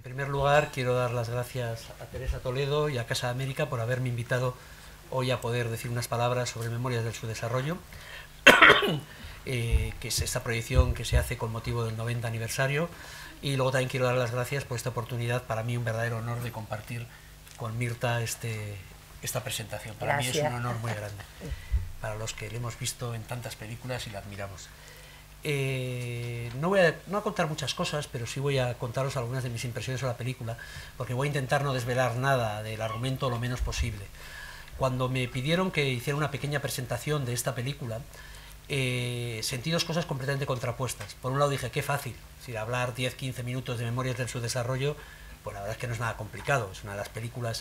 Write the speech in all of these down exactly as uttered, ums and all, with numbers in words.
primer lugar, quiero dar las gracias a Teresa Toledo y a Casa de América por haberme invitado hoy a poder decir unas palabras sobre Memorias del Subdesarrollo, eh, que es esta proyección que se hace con motivo del noventa aniversario. Y luego también quiero dar las gracias por esta oportunidad, para mí un verdadero honor de compartir con Mirta este, esta presentación. Para gracias. Mí es un honor muy grande, para los que le hemos visto en tantas películas y la admiramos. Eh, no voy a, no a contar muchas cosas, pero sí voy a contaros algunas de mis impresiones sobre la película, porque voy a intentar no desvelar nada del argumento lo menos posible. Cuando me pidieron que hiciera una pequeña presentación de esta película, eh, sentí dos cosas completamente contrapuestas. Por un lado dije, qué fácil, si hablar diez a quince minutos de Memorias del Subdesarrollo, pues la verdad es que no es nada complicado, es una de las películas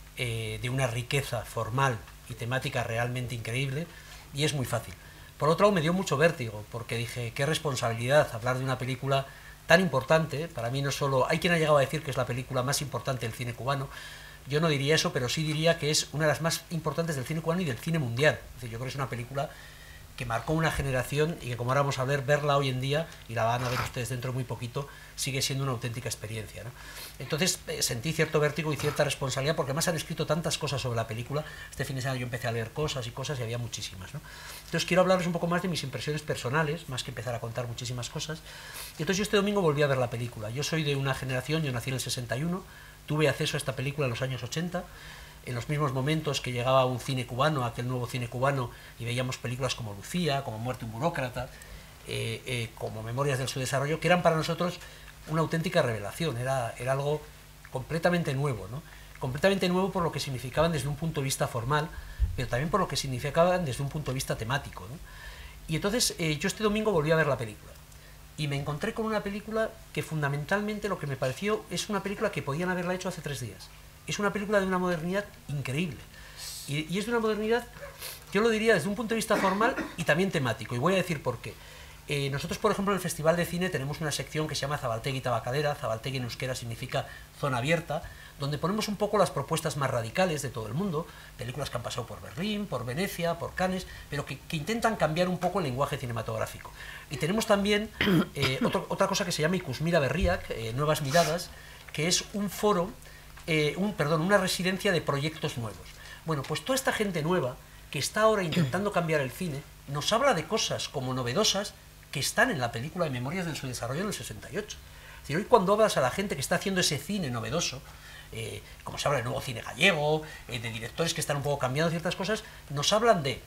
eh, de una riqueza formal y temática realmente increíble, y es muy fácil. Por otro lado, me dio mucho vértigo, porque dije, qué responsabilidad hablar de una película tan importante. Para mí no solo... Hay quien ha llegado a decir que es la película más importante del cine cubano. Yo no diría eso, pero sí diría que es una de las más importantes del cine cubano y del cine mundial. Es decir, yo creo que es una película que marcó una generación y que, como ahora vamos a ver, verla hoy en día, y la van a ver ustedes dentro de muy poquito, sigue siendo una auténtica experiencia, ¿no? Entonces eh, sentí cierto vértigo y cierta responsabilidad, porque además han escrito tantas cosas sobre la película. Este fin de semana yo empecé a leer cosas y cosas y había muchísimas, ¿no? Entonces quiero hablarles un poco más de mis impresiones personales, más que empezar a contar muchísimas cosas. Y entonces yo este domingo volví a ver la película. Yo soy de una generación, yo nací en el sesenta y uno, tuve acceso a esta película en los años ochenta, en los mismos momentos que llegaba un cine cubano, aquel nuevo cine cubano, y veíamos películas como Lucía, como Muerte un burócrata, eh, eh, como Memorias del Subdesarrollo, que eran para nosotros una auténtica revelación. Era, era algo completamente nuevo, ¿no? Completamente nuevo por lo que significaban desde un punto de vista formal, pero también por lo que significaban desde un punto de vista temático, ¿no? Y entonces eh, yo este domingo volví a ver la película, y me encontré con una película que fundamentalmente lo que me pareció es una película que podían haberla hecho hace tres días. Es una película de una modernidad increíble. Y, y es de una modernidad, yo lo diría, desde un punto de vista formal y también temático. Y voy a decir por qué. Eh, nosotros, por ejemplo, en el Festival de Cine tenemos una sección que se llama Zabaltegui Tabacalera. Zabaltegui en euskera significa zona abierta, donde ponemos un poco las propuestas más radicales de todo el mundo, películas que han pasado por Berlín, por Venecia, por Cannes, pero que, que intentan cambiar un poco el lenguaje cinematográfico. Y tenemos también eh, otro, otra cosa que se llama Ikusmira Berriak, eh, Nuevas Miradas, que es un foro, eh, un, perdón, una residencia de proyectos nuevos. Bueno, pues toda esta gente nueva que está ahora intentando cambiar el cine, nos habla de cosas como novedosas que están en la película de Memorias del Subdesarrollo en el sesenta y ocho. Es decir, hoy cuando hablas a la gente que está haciendo ese cine novedoso, eh, como se habla del nuevo cine gallego, eh, de directores que están un poco cambiando ciertas cosas, nos hablan de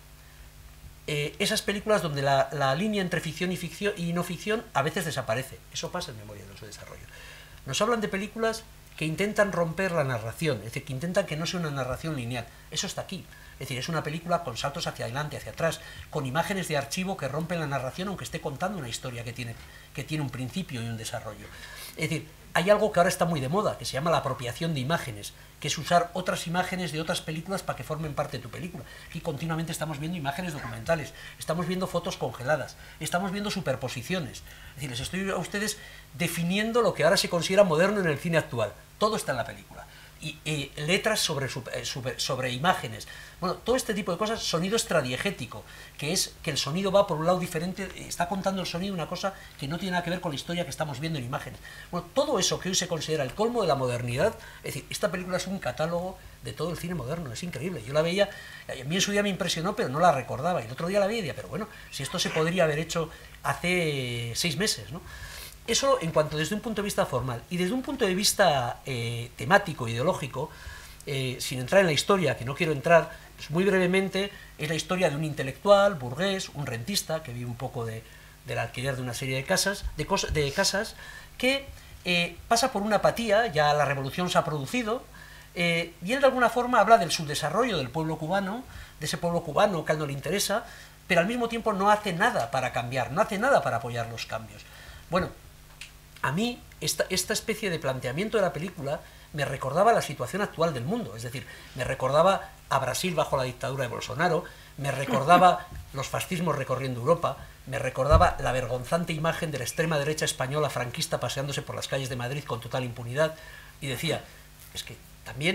eh, esas películas donde la, la línea entre ficción y, ficción y no ficción a veces desaparece. Eso pasa en Memorias del Subdesarrollo. Nos hablan de películas que intentan romper la narración, es decir, que intentan que no sea una narración lineal. Eso está aquí. Es decir, es una película con saltos hacia adelante, hacia atrás, con imágenes de archivo que rompen la narración, aunque esté contando una historia que tiene, que tiene un principio y un desarrollo. Es decir, hay algo que ahora está muy de moda, que se llama la apropiación de imágenes, que es usar otras imágenes de otras películas para que formen parte de tu película. Aquí continuamente estamos viendo imágenes documentales, estamos viendo fotos congeladas, estamos viendo superposiciones. Es decir, les estoy a ustedes definiendo lo que ahora se considera moderno en el cine actual. Todo está en la película. Y eh, letras sobre, sobre, sobre imágenes, bueno, todo este tipo de cosas, sonido extradiegético, que es que el sonido va por un lado diferente, está contando el sonido una cosa que no tiene nada que ver con la historia que estamos viendo en imágenes. Bueno, todo eso que hoy se considera el colmo de la modernidad, es decir, esta película es un catálogo de todo el cine moderno, es increíble. Yo la veía, a mí en su día me impresionó, pero no la recordaba, y el otro día la veía y decía, pero bueno, si esto se podría haber hecho hace seis meses, ¿no? Eso en cuanto desde un punto de vista formal. Y desde un punto de vista eh, temático, ideológico, eh, sin entrar en la historia, que no quiero entrar, pues muy brevemente, es la historia de un intelectual, burgués, un rentista, que vive un poco de, del alquiler de una serie de casas, de, cos, de casas, que eh, pasa por una apatía, ya la revolución se ha producido, eh, y él de alguna forma habla del subdesarrollo del pueblo cubano, de ese pueblo cubano que a él no le interesa, pero al mismo tiempo no hace nada para cambiar, no hace nada para apoyar los cambios. Bueno, a mí, esta, esta especie de planteamiento de la película me recordaba la situación actual del mundo, es decir, me recordaba a Brasil bajo la dictadura de Bolsonaro, me recordaba los fascismos recorriendo Europa, me recordaba la vergonzante imagen de la extrema derecha española franquista paseándose por las calles de Madrid con total impunidad, y decía, es que también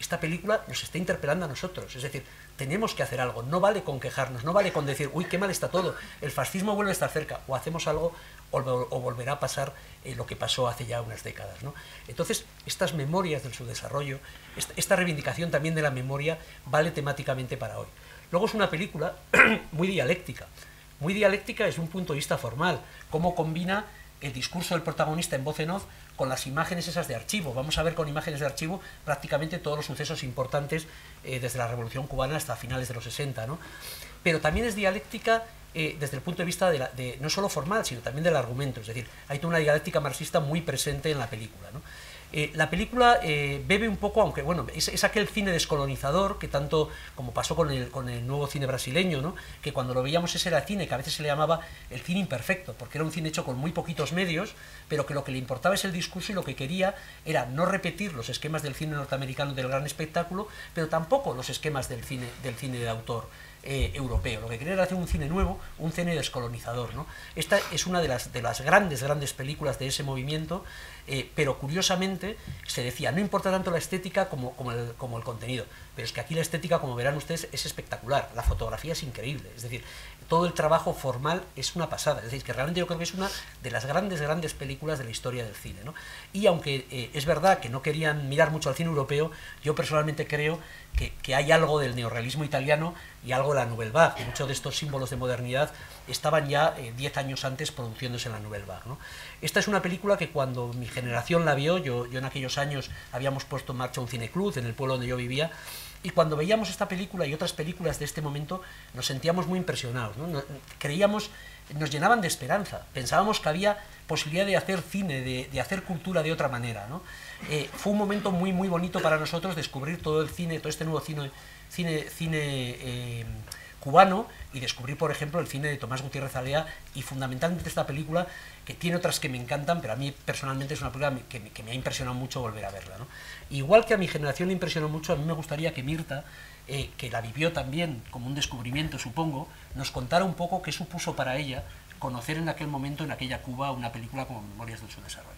esta película nos está interpelando a nosotros, es decir, tenemos que hacer algo, no vale con quejarnos, no vale con decir, uy, qué mal está todo, el fascismo vuelve a estar cerca, o hacemos algo o, o volverá a pasar eh, lo que pasó hace ya unas décadas, ¿no? Entonces, estas memorias del subdesarrollo, esta, esta reivindicación también de la memoria vale temáticamente para hoy. Luego es una película muy dialéctica, muy dialéctica desde un punto de vista formal, cómo combina el discurso del protagonista en voz en off con las imágenes esas de archivo. Vamos a ver con imágenes de archivo prácticamente todos los sucesos importantes eh, desde la Revolución Cubana hasta finales de los sesenta, ¿no? Pero también es dialéctica eh, desde el punto de vista de, la, de no solo formal, sino también del argumento, es decir, hay toda una dialéctica marxista muy presente en la película, ¿no? Eh, la película eh, bebe un poco, aunque bueno, es, es aquel cine descolonizador que tanto, como pasó con el, con el nuevo cine brasileño, ¿no? Que cuando lo veíamos ese era cine, que a veces se le llamaba el cine imperfecto, porque era un cine hecho con muy poquitos medios, pero que lo que le importaba es el discurso y lo que quería era no repetir los esquemas del cine norteamericano del gran espectáculo, pero tampoco los esquemas del cine, del cine de autor eh, europeo. Lo que quería era hacer un cine nuevo, un cine descolonizador, ¿no? Esta es una de las, de las grandes, grandes películas de ese movimiento. Eh, pero curiosamente se decía, no importa tanto la estética como, como, el, como el contenido, pero es que aquí la estética, como verán ustedes, es espectacular, la fotografía es increíble, es decir, todo el trabajo formal es una pasada, es decir, que realmente yo creo que es una de las grandes, grandes películas de la historia del cine, ¿no? Y aunque eh, es verdad que no querían mirar mucho al cine europeo, yo personalmente creo que, que hay algo del neorrealismo italiano y algo de la Nouvelle Vague, muchos de estos símbolos de modernidad estaban ya diez eh, años antes produciéndose en la Nouvelle Vague, ¿no? Esta es una película que cuando mi generación la vio, yo, yo en aquellos años habíamos puesto en marcha un cineclub en el pueblo donde yo vivía, y cuando veíamos esta película y otras películas de este momento nos sentíamos muy impresionados, ¿no? Nos, creíamos, nos llenaban de esperanza, pensábamos que había posibilidad de hacer cine, de, de hacer cultura de otra manera, ¿no? Eh, fue un momento muy muy bonito para nosotros descubrir todo el cine, todo este nuevo cine, cine, cine eh, cubano, y descubrir, por ejemplo, el cine de Tomás Gutiérrez Alea, y fundamentalmente esta película, que tiene otras que me encantan, pero a mí personalmente es una película que me, que me ha impresionado mucho volver a verla, ¿no? Igual que a mi generación le impresionó mucho, a mí me gustaría que Mirta, eh, que la vivió también como un descubrimiento, supongo, nos contara un poco qué supuso para ella conocer en aquel momento, en aquella Cuba, una película como Memorias del Subdesarrollo.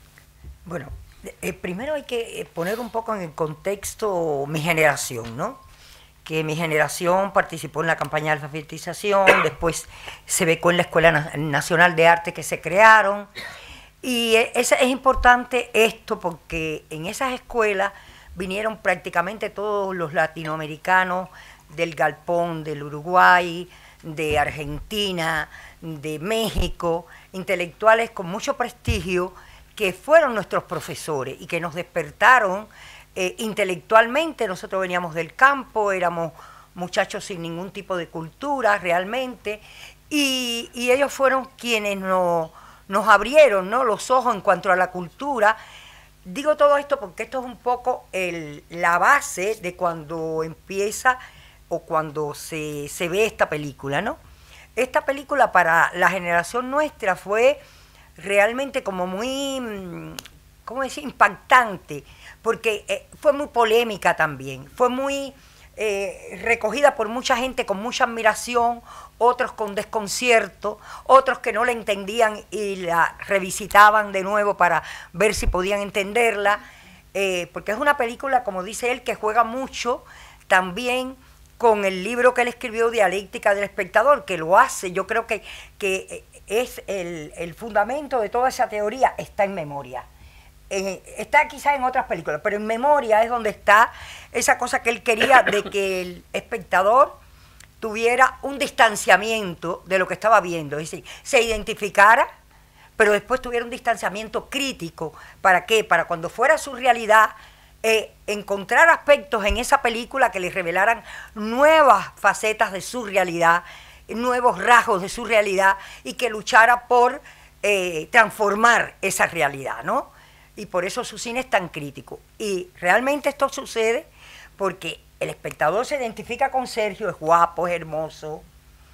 Bueno, eh, primero hay que poner un poco en el contexto mi generación, ¿no? Que mi generación participó en la campaña de alfabetización, después se becó en la Escuela Nacional de Arte que se crearon, y es, es importante esto porque en esas escuelas vinieron prácticamente todos los latinoamericanos del Galpón, del Uruguay, de Argentina, de México, intelectuales con mucho prestigio que fueron nuestros profesores y que nos despertaron Eh, intelectualmente. Nosotros veníamos del campo, éramos muchachos sin ningún tipo de cultura realmente, y, y ellos fueron quienes no, nos abrieron, ¿no?, los ojos en cuanto a la cultura. Digo todo esto porque esto es un poco el, la base de cuando empieza o cuando se, se ve esta película, ¿no? Esta película para la generación nuestra fue realmente como muy, ¿cómo decir?, impactante, porque eh, fue muy polémica también, fue muy eh, recogida por mucha gente con mucha admiración, otros con desconcierto, otros que no la entendían y la revisitaban de nuevo para ver si podían entenderla, eh, porque es una película, como dice él, que juega mucho también con el libro que él escribió, Dialéctica del Espectador, que lo hace. Yo creo que, que es el, el fundamento de toda esa teoría, está en Memoria. Eh, está quizás en otras películas, pero en Memoria es donde está esa cosa que él quería, de que el espectador tuviera un distanciamiento de lo que estaba viendo, es decir, se identificara, pero después tuviera un distanciamiento crítico. ¿Para qué? Para cuando fuera su realidad, eh, encontrar aspectos en esa película que le revelaran nuevas facetas de su realidad, nuevos rasgos de su realidad, y que luchara por eh, transformar esa realidad, ¿no? Y por eso su cine es tan crítico. Y realmente esto sucede porque el espectador se identifica con Sergio, es guapo, es hermoso,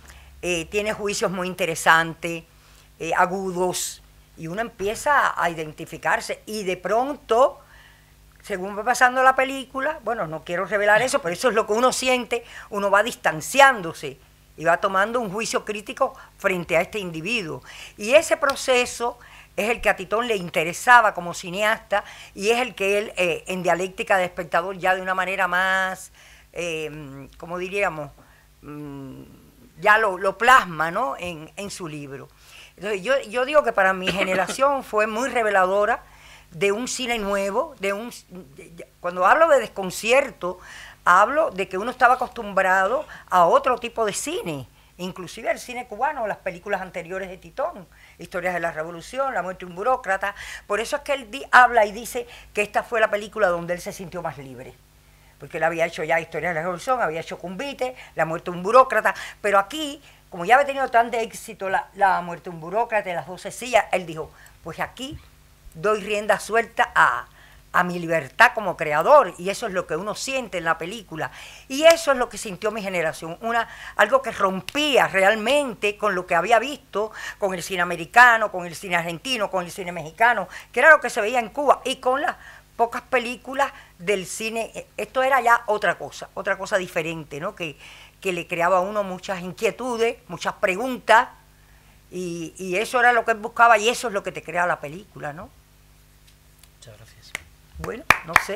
eh, tiene juicios muy interesantes, eh, agudos, y uno empieza a identificarse. Y de pronto, según va pasando la película, bueno, no quiero revelar eso, pero eso es lo que uno siente, uno va distanciándose y va tomando un juicio crítico frente a este individuo. Y ese proceso es el que a Titón le interesaba como cineasta y es el que él, eh, en Dialéctica de Espectador, ya de una manera más, eh, como diríamos, mmm, ya lo, lo plasma, ¿no?, en, en su libro. Entonces, yo, yo digo que para mi generación fue muy reveladora de un cine nuevo, de un de, cuando hablo de desconcierto, hablo de que uno estaba acostumbrado a otro tipo de cine, inclusive el cine cubano, las películas anteriores de Titón, Historias de la Revolución, La muerte de un burócrata. Por eso es que él di, habla y dice que esta fue la película donde él se sintió más libre, porque él había hecho ya Historias de la Revolución, había hecho Cumbite, La muerte de un burócrata, pero aquí, como ya había tenido tan de éxito la, la muerte de un burócrata y Las doce sillas, él dijo, pues aquí doy rienda suelta a... a mi libertad como creador, y eso es lo que uno siente en la película, y eso es lo que sintió mi generación, una, algo que rompía realmente con lo que había visto, con el cine americano, con el cine argentino, con el cine mexicano, que era lo que se veía en Cuba, y con las pocas películas del cine. Esto era ya otra cosa, otra cosa diferente, ¿no?, que, que le creaba a uno muchas inquietudes, muchas preguntas, y, y eso era lo que él buscaba, y eso es lo que te crea la película, ¿no? Muchas gracias. Bueno, no sé.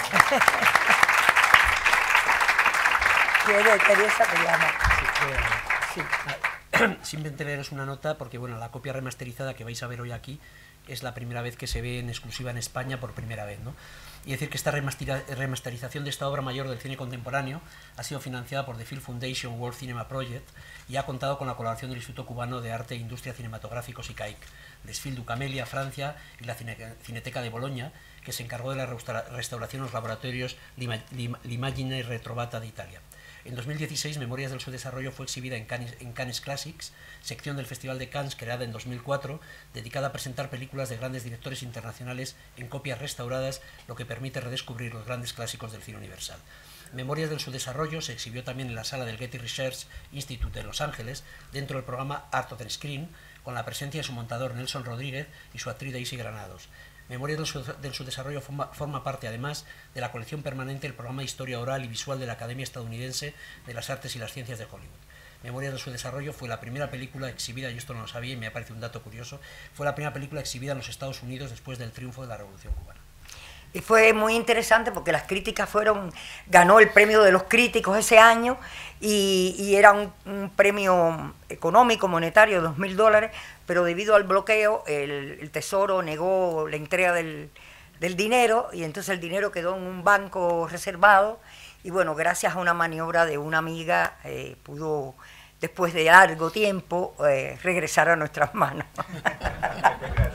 ¿Quiere, Teresa, te llama? Sí, sí. Simplemente leeros una nota, porque bueno, la copia remasterizada que vais a ver hoy aquí es la primera vez que se ve en exclusiva en España por primera vez, ¿no? Y decir que esta remasterización de esta obra mayor del cine contemporáneo ha sido financiada por The Film Foundation World Cinema Project y ha contado con la colaboración del Instituto Cubano de Arte e Industria Cinematográficos I C A I C, Desfile du Camelia, Francia, y la Cine Cineteca de Bolonia, que se encargó de la restauración en los laboratorios L'Immagine Retrovata de Italia. En dos mil dieciséis, Memorias del Subdesarrollo fue exhibida en Cannes, en Cannes Classics, sección del Festival de Cannes creada en dos mil cuatro, dedicada a presentar películas de grandes directores internacionales en copias restauradas, lo que permite redescubrir los grandes clásicos del cine universal. Memorias del Subdesarrollo se exhibió también en la sala del Getty Research Institute de Los Ángeles, dentro del programa Art on Screen, con la presencia de su montador Nelson Rodríguez y su actriz Daisy Granados. Memorias del, su, del Subdesarrollo forma, forma parte, además, de la colección permanente del programa de Historia Oral y Visual de la Academia Estadounidense de las Artes y las Ciencias de Hollywood. Memorias del Subdesarrollo fue la primera película exhibida, y esto no lo sabía y me parece un dato curioso, fue la primera película exhibida en los Estados Unidos después del triunfo de la Revolución Cubana. Y fue muy interesante porque las críticas fueron, ganó el premio de los críticos ese año y, y era un, un premio económico, monetario, de dos mil dólares, pero debido al bloqueo el, el Tesoro negó la entrega del, del dinero y entonces el dinero quedó en un banco reservado y bueno, gracias a una maniobra de una amiga eh, pudo, después de largo tiempo, eh, regresar a nuestras manos.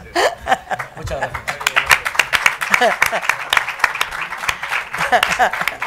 Muchas gracias.